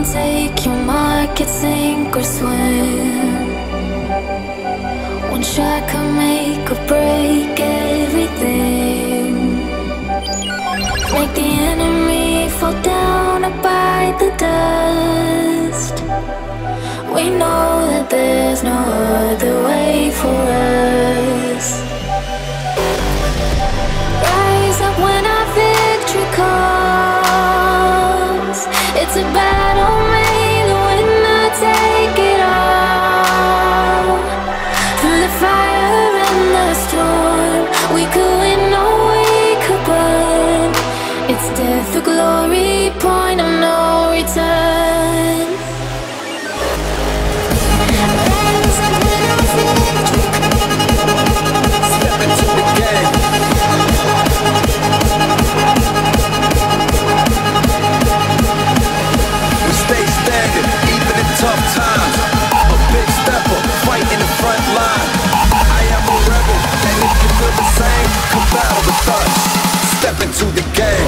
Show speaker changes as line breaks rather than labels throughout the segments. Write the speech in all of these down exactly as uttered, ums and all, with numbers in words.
take your market, sink or swim. One shot could make or break everything. Make the enemy fall down or bite the dust. We know that there's no other way for us. Rise up when our victory calls. It's a battle made to win or take it all. Through the fire and the storm, we could win or we could burn. It's death or glory, point of no return.
Step into the game. We stay standing, even in tough times. A big stepper, fight in the front line. I am a rebel, and if you feel the same, come battle with us. Step into the game.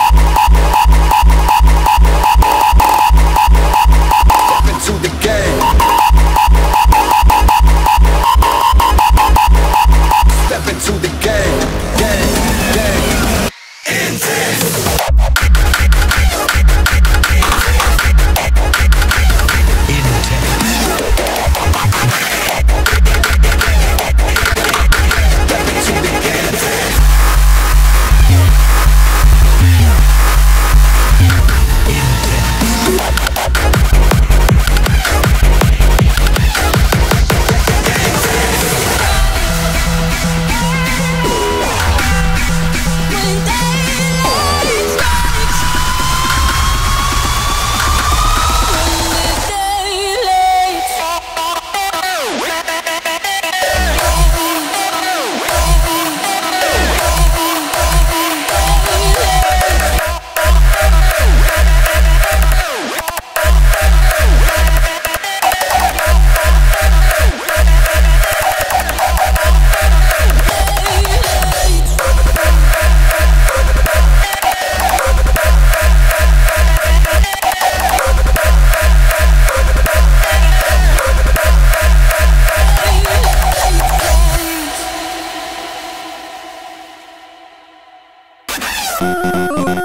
Step into the game. Step into the game, game, game. Intense.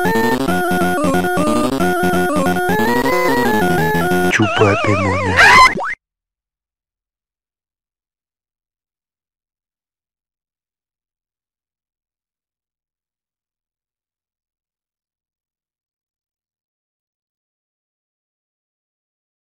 Chupa pemona.